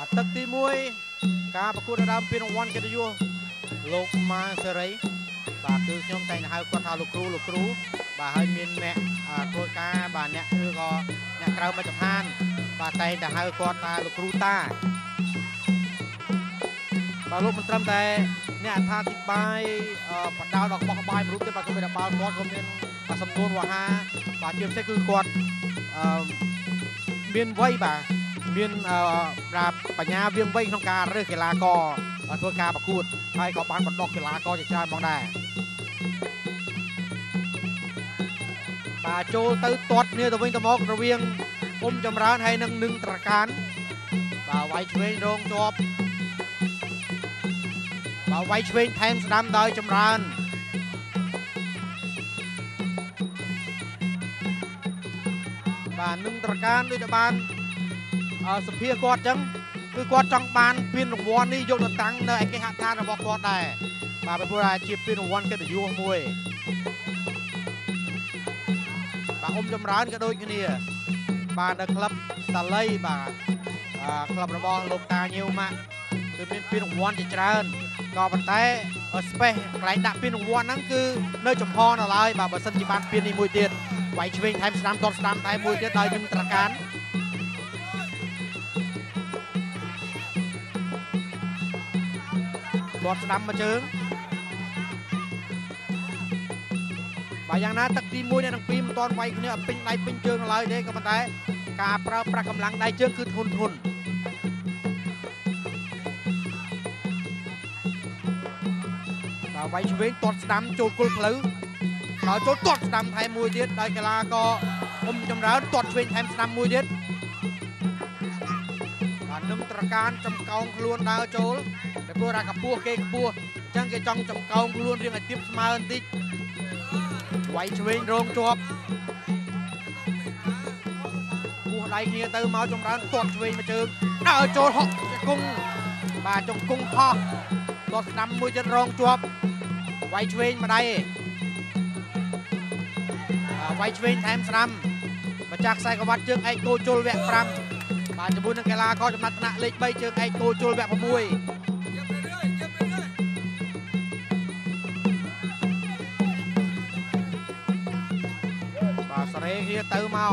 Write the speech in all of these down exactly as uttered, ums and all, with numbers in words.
ตึกที่มวยการประกวดระดับเป็นรางวัลกิตติยศโลกมาเสรีบาคือขยมแต่งหายกว่าทาลูกครูลูกครูบาให้มีแม่ตัวกาบาเนี่ยคือก็เนี่ยเรามาจากทานบาแต่งแต่หายกว่าทาลูกครูตาบาลูกมันตรำแต่เนี่ยทาติดใบปัดดาวดอกบอกใบมันรู้ที่บาคือเป็นบาลกอดก็มีสำนวนว่าฮะบาเชื่อมใช่คือกอดมีนไว้บามีนราปัญญาเวียงไว้ក្នុងការរើសកីឡាករធ្វើការប្រកួតហើយក៏បានបណ្ដុះកីឡាករជាច្រើនផងដែរបាទចូលទៅទាត់គ្នាទៅវិញទៅមករវាងអ៊ុំចម្រើនហើយនឹងនឹងត្រកានបាទវាយឆ្វេងរងជាប់បាទវាយឆ្វេងថែមស្ដាំដោយចម្រើនបាទនឹងត្រកានដូចតែបានសភាគាត់ចឹងគឺគាត់ចង់បានពានរង្វាន់នេះយកទៅតាំងនៅឯគេហដ្ឋានរបស់គាត់ដែរបាទព្រោះថាជាពានរង្វាន់កិត្តិយសមួយបាទអ៊ុំចម្រើនក៏ដូចគ្នាបាទនៅក្លឹបតាលីបាទក្លឹបរបស់លោកតាញៀវម៉ាក់គឺមានពានរង្វាន់ជាច្រើនក៏ប៉ុន្តែស្ពេសកន្លែងដាក់ពានរង្វាន់ហ្នឹងគឺនៅចំហនៅឡើយបាទបើសិនជាបានពាននេះមួយទៀតវាយឆ្វេងថែមស្ដាំតតស្ដាំថែមមួយទៀតដោយនឹងត្រកានគាត់ស្ដាំមកជើងបើយ៉ាងណាទឹកទីមួយអ្នកទាំងពីរមិនទាន់វាយគ្នាពេញដៃពេញជើងឡើយទេក៏ប៉ុន្តែការប្រើប្រាស់កម្លាំងដៃជើងគឺធន់ធន់បាទវាយឆ្វេងទាត់ស្ដាំចូលគល់ផ្លូវដល់ចូលទាត់ស្ដាំថែមមួយទៀតដោយកីឡាករអ៊ុំចម្រើនទាត់ឆ្វេងថែមស្ដាំមួយទៀតបាទនឹងត្រកានចំកោងខ្លួនដើរចូលតែព្រោះថាកម្ពស់គេខ្ពស់អញ្ចឹងគេចង់ចំកោងខ្លួនរៀងឲ្យទៀបស្មើបន្តិចវាយឆ្វេងរងជាប់ពោះដៃគ្នាទៅមកចម្រើនទាត់ឆ្វេងមកជើងដើរចូលហក់គង់បាទចង្គង់ខោះទាត់ស្ដាំមួយទៀតរងជាប់វាយឆ្វេងម្ដាយវាយឆ្វេងថែមស្ដាំម្ចាស់ខ្សែក្រវ៉ាត់ជើងឯកគោជុលវគ្គប្រាំបាទជាមួយនឹងកីឡាករចំណាត់ថ្នាក់លេខបីជើងឯកគោជុលវគ្គប្រាំបាទសេរីគ្នាទៅមក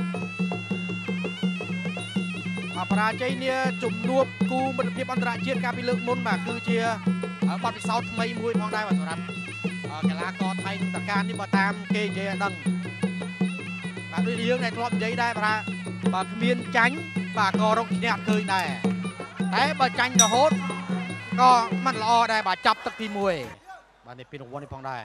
បរាជ័យនេះជំនួបគូមិត្តភាពអន្តរជាតិកាលពីលើកមុនបាទគឺជាបទពិសោធន៍ថ្មីមួយផងដែរបាទសម្រាប់កីឡាករថៃនឹងតការនេះបើតាមគេនិយាយឲ្យដឹងបាទដូចយើងដែលធ្លាប់និយាយដែរបាទបើគ្មានចាញ់បាទក៏រកឈ្នះអត់ឃើញដែរតែបើចាញ់រហូតក៏មិនល្អដែរបាទចាប់ទឹកទីមួយបាទនេះពីរង្វាន់នេះផងដែរ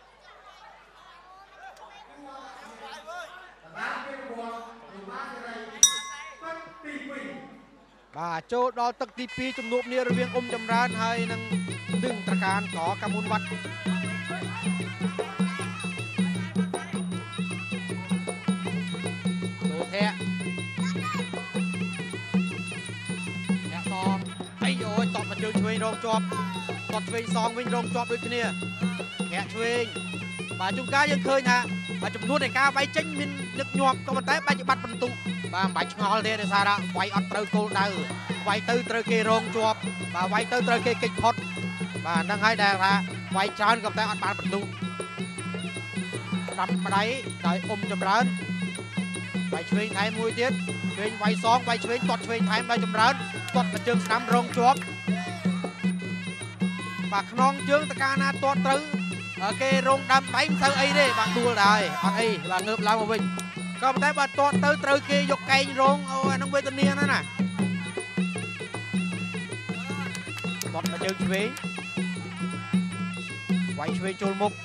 បាទចូលដល់ទឹកទីពីរជំនួបនេះរវាងអ៊ុំចម្រើនហើយនឹងនឹងត្រកានកកាមុនវត្តដូធៈអ្នកសងអីអូយតបមកជើងឆ្វេងរងជាប់តបឆ្វេងសងវិញរងជាប់ដូចគ្នាអ្នកឆ្វេងបាទជួនកាលយើងឃើញថាបាទចំនួននៃការវាយចេញមានញឹកញាប់ក៏ប៉ុន្តែបាច់បាត់បន្ទុកបាទមិនបាច់ឆ្ងល់ទេដោយសារថាវាយអត់ត្រូវគោលដៅវាយទៅត្រូវគេរងជាប់បាទវាយទៅត្រូវគេគេចផុតបាទហ្នឹងហើយដែលថាវាយច្រើនក៏តែអត់បានបន្ទុកដាំម្ដាយដោយអ៊ុំចម្រើនវាយឆ្វេងថែមមួយទៀតឆ្វេងវាយសងវាយឆ្វេងទាត់ឆ្វេងថែមដោយចម្រើនទាត់មកជើងស្ដាំរងជាប់បាទខ្នងជើងតកាណាទាត់ត្រូវគេរងដាំដៃមិនទៅអីទេបាទដួលដែរអត់អីបាទងើបឡើងមកវិញក៏ប៉ុន្តែបើទាត់ទៅត្រូវគេយកកែងរងអូអានឹងវេទនាណាស់ណាទាត់មកជើងឆ្វេងវាយឆ្វេងចូលមុខ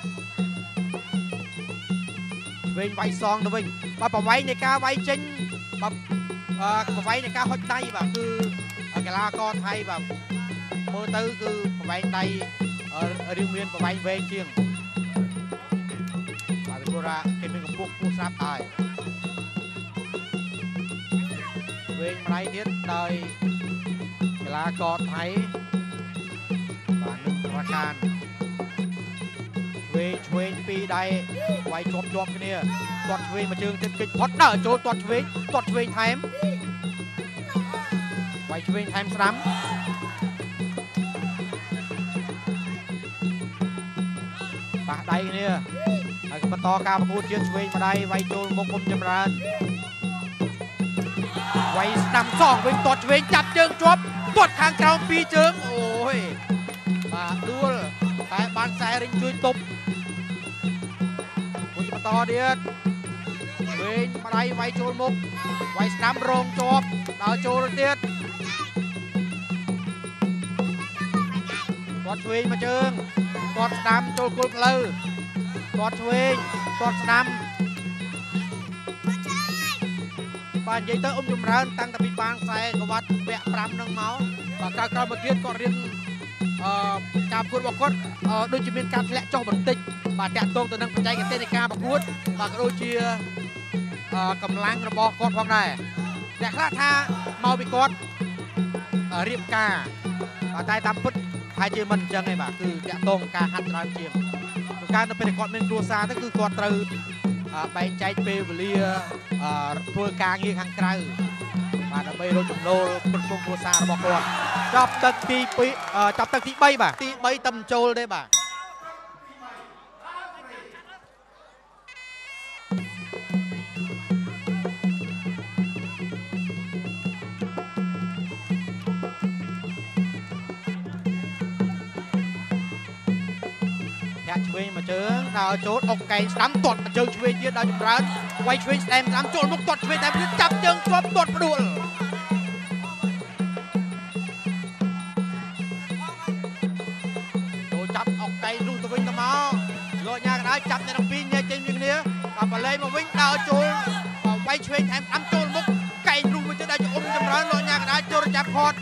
ឆ្វេងវាយសងទៅវិញបាទប្រវែងនៃការវាយចេញបាទប្រវែងនៃការហុចដៃបាទគឺកីឡាករថៃបាទមើលទៅគឺប្រវែងដៃរៀងមានប្រវែងវែងជាងបាទព្រោះថាគេមានកម្ពស់ខ្ពស់ស្រាប់ហើยวេងម្ដាយទៀតដោយកីឡាករថៃបាទនឹងប្រកានឆ្វេងឆ្វេងពីរដៃវាយជាប់ជាប់គ្នាទាត់ឆ្វេងមកជើងទៀតគេផុតដើរចូលទាត់ឆ្វេងទាត់ឆ្វេងថែមបไว้ช่วยแทมสลัมปะได้เนี่ยไอ้กบฏการประกูดเยือนช่วยมาได้ไว้โจลมงคลจำรันไว้นำสองวิ่งตอดช่วยจับเจิงจวบตอดข้างกลางปีเจิงโอ้ยมาดูแต่บานแสริงช่วยตบคุณกบฏเดียดเวงมาได้ไว้โจลมุกไว้นำรองจบดาวโจลเดียดตอดช่วยมาเจิงตอดนำโจลกุลเลยตอดช่วยตอดนำบ้านใหญ่เตอร์อมยมรันตั้งแต่ปีบางใส่กวัดแบะปรำนังเมาปากกากรมาเกียรก็เรียนการพูดบอกว่าโดยจะมีการแถลงจ่อบันติกบาดแตะตรงตัวนั้นปัจจัยกับเต้นในการประกวดบากโดยเชียกำลังระบอกกอดฟังได้แต่คลาท่าเมาไปกอดเรียบกาบาดใจตามพุทธไทยเจมันจังไงบ่าคือแตะตรงการหัดรานเชียงการจะเป็นกอดเป็นครัวซาก็คือกอดตรึไปใจเปรี้ยวเลียทัวร์กลางยี่ข้างไกลมาดับเบิลโรจุโนคนพงครัวซาบอกก่อนจับตักตีปีจับตักตีใบบ่าตีใบตำโจลได้บ่าช่วยมาเจอดาวโจดอกไก่สามตดมาเจอช่วยเยอะดาวจุดร้านไว้ช่วยแซมสามโจดมุกตดช่วยแซมจับเจิงจวบตดประดุลโดจับอกไก่ลูกตะวิงตะมาโลยากได้จับในลำปีนเนี่ยเจมอย่างนี้กลับมาเลยมาวิ่งดาวโจดไว้ช่วยแซมสามโจดมุกไก่ลูกมาเจอดาวจุดอมจำร้านโลยากได้โจดจับพอด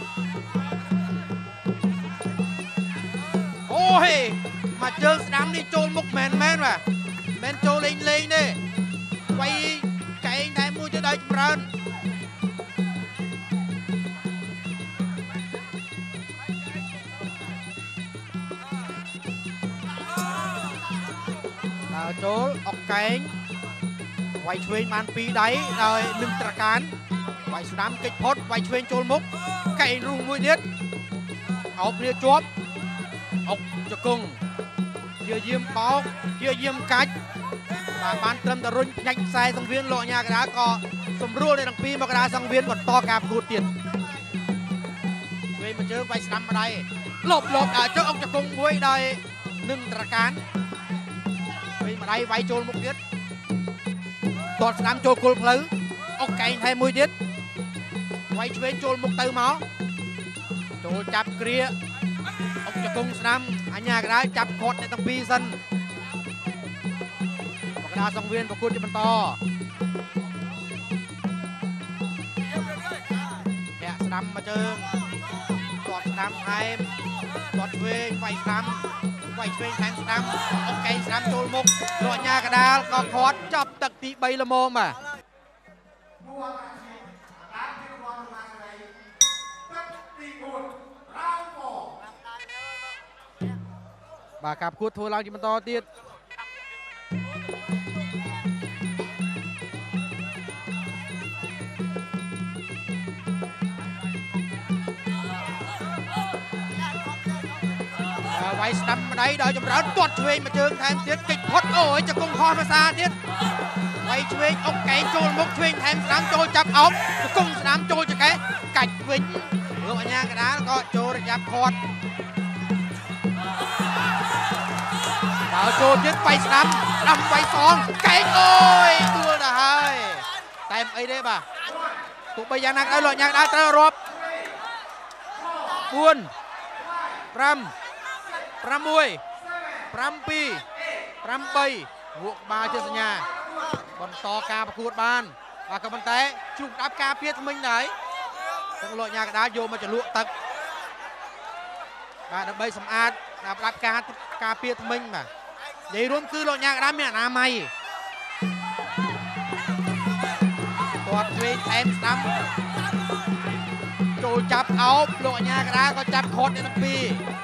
โอ้ยมาเจอสนามนี่โจลมุกแมนแมนว่ะแมนโจเลงเลงนี่ไว้ไก่ไทยมูจะได้จำรันดาวโจลออกไก่ไว้ช่วยมันปีได้โดยหนึ่งตระการไว้สนามเก็บพดไว้ช่วยโจลมุกไก่รุ่งมวยเด็ดเอาเปรียจวบออกจะกุ้งเยื่อเยี่ยมเบาเยื่อเยี่ยมกัดมาบ้านเติมตะรุ่นยักษ์ใส่สังเวียนโลญากระดาก็สมรู้ในดังปีมากระดาสังเวียนบนต่อการพูดเตียนเว้ยมาเจอไปสนามอะไรหลบหลบอ่ะเจ้าองจะกงมวยได้หนึ่งตระการเว้ยมาได้ไวโจลมุกเด็ดตอดสนามโจลกุลเพลออกไก่ไทยมวยเด็ดไวช่วยโจลมุกเติมเมาโจลจับเกลียองจะกงสนามอันยากได้จับโคตรในตั้งปีสันปากกาสังเวียนประคุณจะเป็นต่อแกะสนามมาเจิงตอดสนามไทยตอดเวงไฟสนามไฟเวงแทงสนามโอเคสนามโจลมุกโลญากระดาก็โคตรจับตักตีใบละโมมอ่ะบากับคูดทัวร์เราจิมันต่อตีดไว้สตัมมาได้ดาวจำร้อนตดช่วยมาเจิงแทนเตียดกิจพดโอ้ยจะกงคอมาซาเตียดไว้ช่วยอกไก่โจลมุกช่วยแทนสนามโจจับเอาจะกงสนามโจจะแก่กัดวิ่งเมื่อวันนี้กระดาก็โจระยับคอดดาวโจยึดไปสนามนำไปสองไก่โอ้ยตัวนะเฮ้ยเต็มไอ้ได้ป่ะถูกไปยานักได้หลอดยางได้ตลอดบุญพรำพรำมวยพรำปีพรำใบหัวบาเจสัญญาบอลต่อการประกวดบานปากกับบันเตะจุกดับกาเพียรทำไมไหนต้องหลอดยางได้โยมาจะลุตักดับใบสำอาดดับกากาเพียรทำไมมาใหญ่รวมคือหลอดยางได้เนี่ยนาไม่ตัวเวงแทนซ้ำโจจับเอาหลอดยางได้ก็จับโคตรในลำปี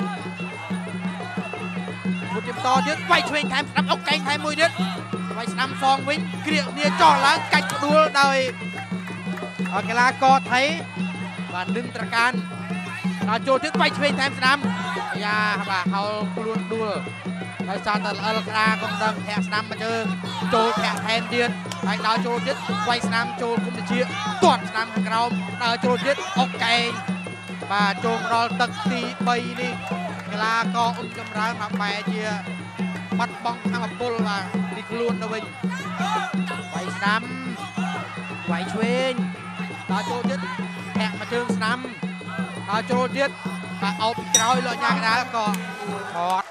บุญจิมต่อยึดไว้ช่วยแทนซ้ำเอาแกงไทยมวยยึดไว้ซ้ำซองวิ่งเกลี่ยเนี่ยจ่อล้างกัดดูโดยกีฬากอไทยបាទនឹងត្រការដល់ចូលទៀតវាយឆ្វេងតាមស្ដាំយ៉ាបាទហៅខ្លួនដួលដោយសារតែល្អិលក្តារកំដឹងធាក់ស្ដាំមកជើងចូលធាក់ថែមទៀតហើយដល់ចូលទៀតវាយស្ដាំចូលគុំតិចទាត់ស្ដាំខាងក្រោមដល់ចូលទៀតអុកកែងបាទចូលដល់ទឹកទីបីនេះកីឡាករអ៊ុំចម្រើនមកបែរជាបាត់បង់ធម៌ពលបាទទីខ្លួនទៅវិញវាយស្ដាំវាយឆ្វេងដល់ចូលទៀតធាក់មកជើងស្ដាំដល់ចូលទៀតបាទអោបពីក្រោយលោកញ៉ាកដាលក៏ថត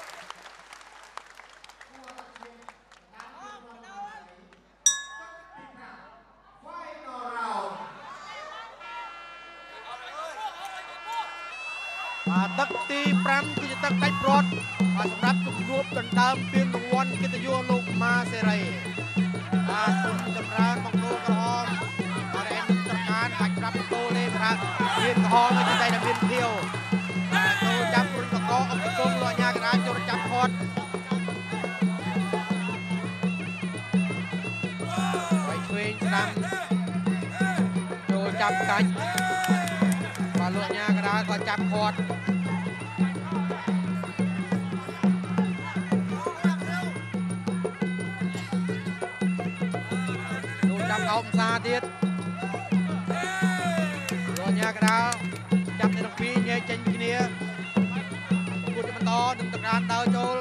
បាទទឹកទីប្រាំគឺជាទឹកដាច់ព្រាត់បាទសម្រាប់ជំនួបដណ្ដើមពានរង្វាន់កិត្តិយសលោកម៉ាសេរីបាទគុំចម្រើនបង្គោលក្រហមបាទឯងត្រការបាច់ប្រាប់បង្គោលទេបាទមានក្រហមនៅតែតែមានភៀវបាទចូលចាប់រុញបង្គោលអុកកងលោកញ៉ាកដាចូលចាប់ផាត់វាយឆ្វេងស្ដាំចូលចាប់កាច់បាទលោកញ៉ាកដាក៏ចាប់ផាត់អោបសាទៀតលោកញ៉ាកដាចាប់នៅពីញែកចេញគ្នាគូតបន្តនឹងតកានដើរចូល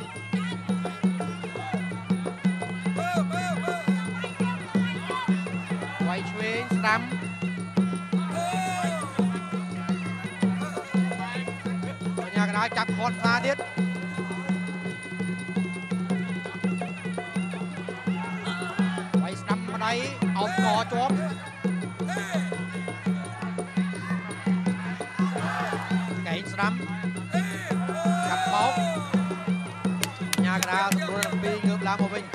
វាយឆ្វេងស្ដាំលោកញ៉ាកដាចាប់ខត់សាទៀតអោបកជាប់កែងស្ដាំកាប់បោកញ៉ាកដាសម្រួលទាំងពីរងើបឡើងមកវិញ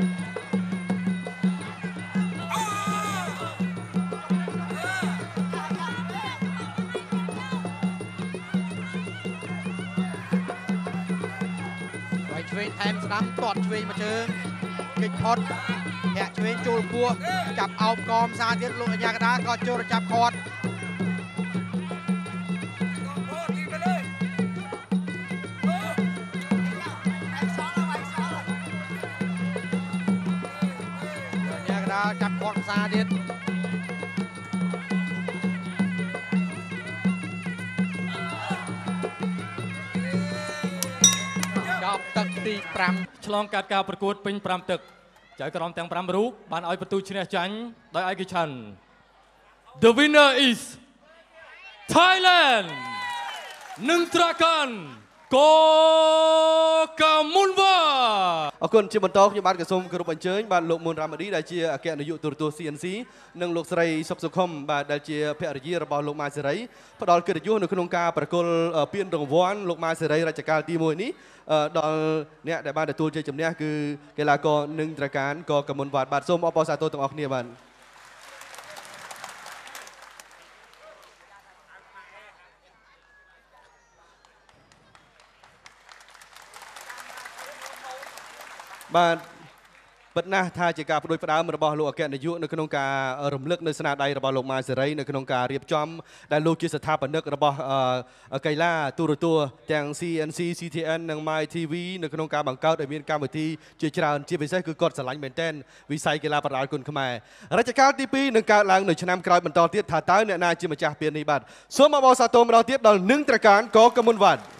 វាយឆ្វេងថែមស្ដាំទាត់ឆ្វេងមកជើងគេចផុតធាក់ឆ្វេងចូលពោះចាប់អោបកមសាទៀតលោកអាញាកដាក៏ចូលចាប់គាត់អាញាកដាចាប់គាត់សាទៀតចាប់ទឹកទីប្រាំឆ្លងកាត់ការប្រកួតពេញប្រាំទឹកចៅក្រមទាំងប្រាំរូបបានឲ្យបន្ទូឈ្នះចាញ់ដោយឯកច្ឆន្ទ The winner is Thailand នឹងត្រកានកូកាមុនវ៉ាអរគុណជាបន្តខ្ញុំបាទក៏សូមគោរពអញ្ជើញបាទលោកមុនរ៉ាម៉ាឌីដែលជាអគ្គនាយកទូរទស្សន៍ C N C និងលោកស្រីសុកសុខុមបាទដែលជាភរិយារបស់លោកម៉ាសេរីផ្ដល់កិត្តិយសនៅក្នុងការប្រគល់ពានរង្វាន់លោកម៉ាសេរីរជ្ជកាលទីមួយនេះដល់អ្នកដែលបានទទួលជ័យជំនះគឺកីឡាករនឹងត្រការកកាមុនវ៉ាបាទសូមអបអរសាទរទាំងអស់គ្នាបាទបាទពិតណាស់ថាជាការបដិផ្ដើមរបស់លោកអគ្គនាយកនៅក្នុងការរំលឹកនៅស្នាដៃរបស់លោកម៉ាសេរីនៅក្នុងការរៀបចំដែលលោកជាស្ថាបនិករបស់កីឡាទូរទស្សន៍ទាំង C N C C T N និង My ធី វី នៅក្នុងការបង្កើតឲ្យមានកម្មវិធីជាច្រើនជាពិសេសគឺគាត់ស្រឡាញ់មែនទែនវិស័យកីឡាប្រដាល់គុណខ្មែររជ្ជកាលទីពីរនឹងកើតឡើងនៅឆ្នាំក្រោយបន្តទៀតថាតើអ្នកណាជាម្ចាស់ពាននេះបាទសូមអបអរសាទរម្ដងទៀតដល់នឹងត្រការកកាមុនវ៉ាត់